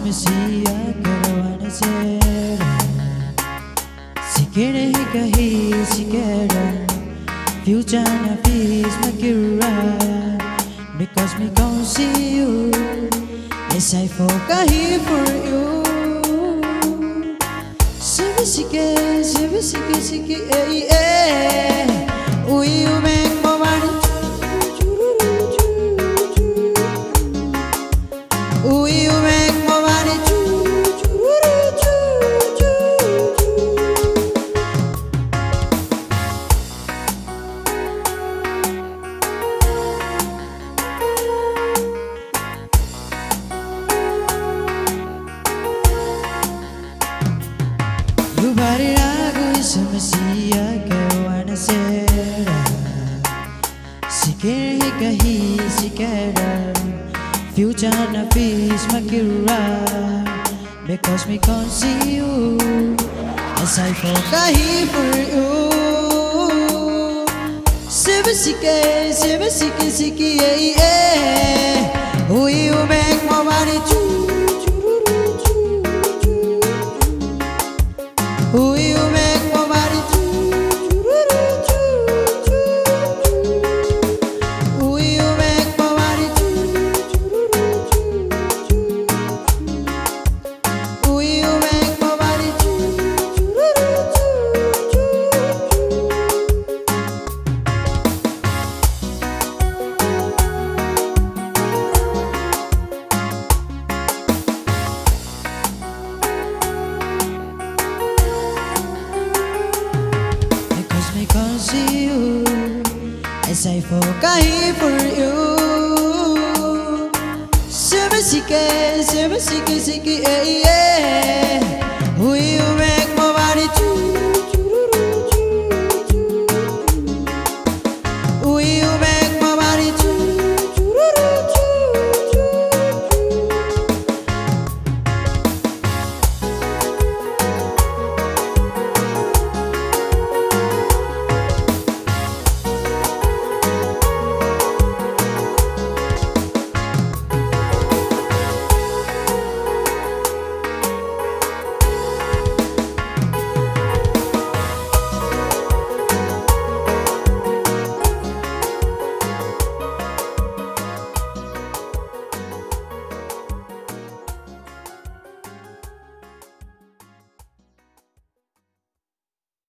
Messiah Karawana Zera Sikere Hikahi Sikera Future na peace Makira Because me gon' see you Yes I fokahi for you Sike Sike eh eh Ui you make my body Ui you make my body You body ragu is a messiah Kawana Zera Sikere Hikahi Sikera Future na peace Makira Because me can't see you As I fokahi for you Sike eh eh Who you make my body Who you make my body Who you make my body Who you make my body Because me can't see you As I fokahi for you Sike eh eh